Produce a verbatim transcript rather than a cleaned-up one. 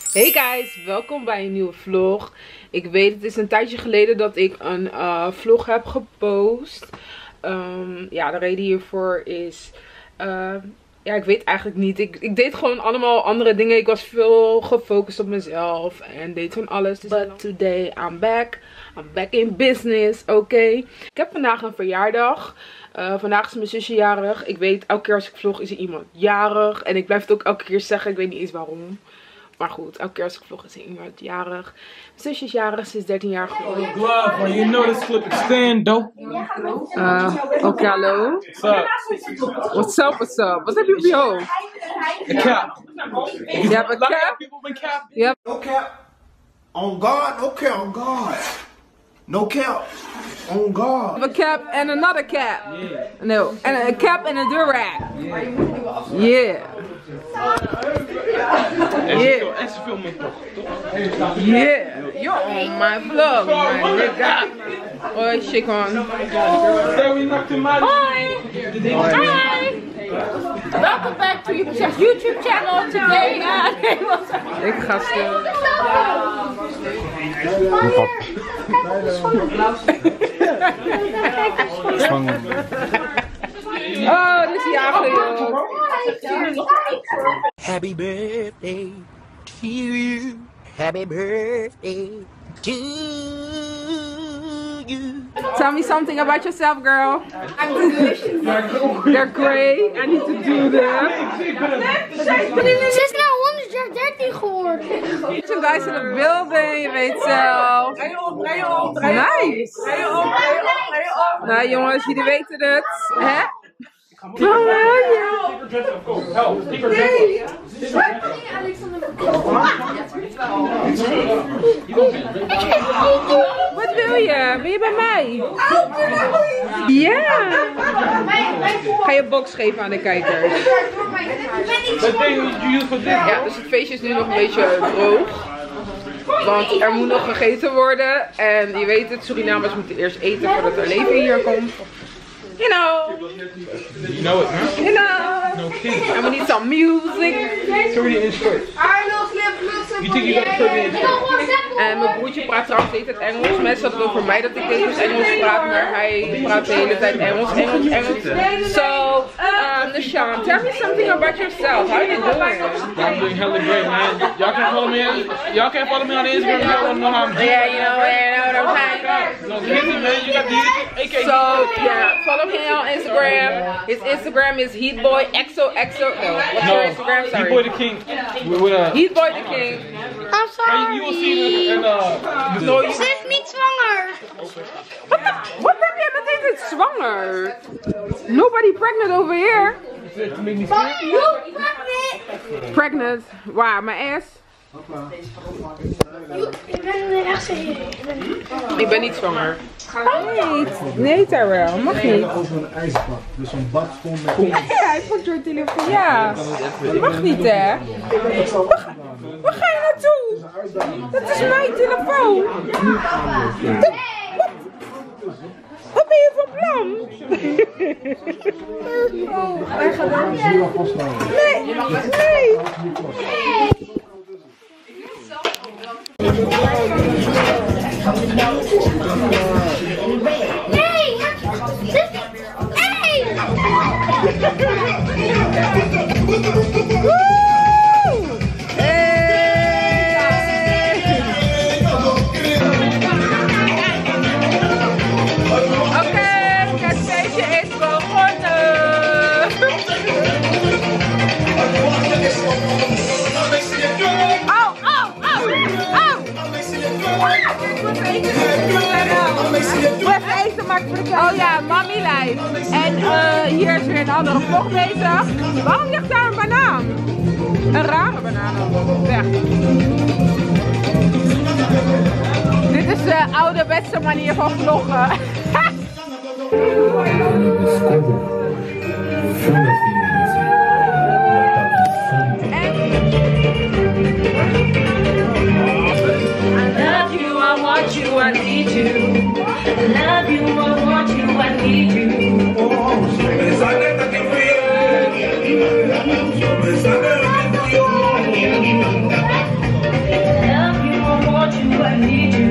Hey guys, welkom bij een nieuwe vlog. Ik weet, het is een tijdje geleden dat ik een uh, vlog heb gepost. Um, ja, de reden hiervoor is... Uh, ja, ik weet eigenlijk niet. Ik, ik deed gewoon allemaal andere dingen. Ik was veel gefocust op mezelf en deed van alles. Dus But today I'm back. I'm back in business, oké. Okay. Ik heb vandaag een verjaardag. Uh, vandaag is mijn zusje jarig. Ik weet, elke keer als ik vlog is er iemand jarig. En ik blijf het ook elke keer zeggen. Ik weet niet eens waarom. Maar goed, elke keer als ik vlog is er iemand jarig. Mijn zusje is jarig, ze is dertien jaar geworden. Oh, glove, man. You know this clip extend, though. Uh, Oké, okay, hallo. What's up? What's up, what's up? Wat heb je op je hoofd? A cap. Je hebt een cap? Yep. No cap. On God, no cap, on God. No cap. On God. A cap and another cap. Yeah. No, and a cap and a durag. Yeah. Yeah. En ze filmen toch? Yeah. You're on my vlog, my nigga. Oh, shake on. Hi. Hi. Welcome back to your YouTube channel today. Uh, Ik ga stil. Oh, dit is jager, joh. Happy birthday to you. Happy birthday to you. Tell me something about yourself, girl. I'm delicious. They're great. I need to do them. Ze is nou honderddertien geworden. Some guys in the building, je weet zelf. Nice. Nou jongens, jullie weten het. Hè? Wat wil je? Wat wil je? Ben je bij mij? Ja. Ga je box geven aan de kijkers. Ja, dus het feestje is nu nog een beetje droog. Want er moet nog gegeten worden. En je weet het, Surinamers moeten eerst eten voordat er leven hier komt. You know. You know it, huh? You know. No kidding. And we need some music. Caribbean insert. You think you got a Caribbean insert? En mijn broertje praat trouwens steeds het Engels. Mensen hadden wel voor mij dat ik eens Engels praat, maar hij praat de hele tijd Engels, Engels, Engels. So, um, Nishan, tell me something about yourself. How are you doing? I'm doing hella great, man. Y'all can follow me. Y'all can follow me on Instagram. Y'all wanna know how I'm doing. Yeah, you know, you know what I'm saying. No, hit me, man. You got the A K. So yeah, follow him on Instagram. His Instagram is Heatboy X O X O. No, what's your Instagram? Sorry. Heatboy the King. With, with, uh, Heatboy the King. I'm sorry. You will see in uh. No, you... Ze is niet zwanger. Wat, de, wat heb jij meteen dit zwanger? Nobody pregnant over here. You pregnant? Pregnant? Waar? Mijn ass? Ik ben weer echt serieus. Ik ben niet zwanger. Nee, nee Terrell, mag niet. Over een ijsbad, dus een bad vol met... Ja, hij pakt je telefoon. Ja, dat mag niet hè. Waar, waar ga je naartoe? Dat is mijn telefoon. Dat, wat, wat ben je van plan? Nee, nee. Nee! Hey! Oké, het feestje is begonnen. Oh, oh, oh, oh! Even eten maken voor de Oh ja, Mommy Life. En uh, hier is weer een andere vlog bezig. Waarom ligt daar een banaan? Een rare banaan. Weg. Dit is de ouderwetse manier van vloggen. I want you, I need you. I love you, I want you, I need you. need you.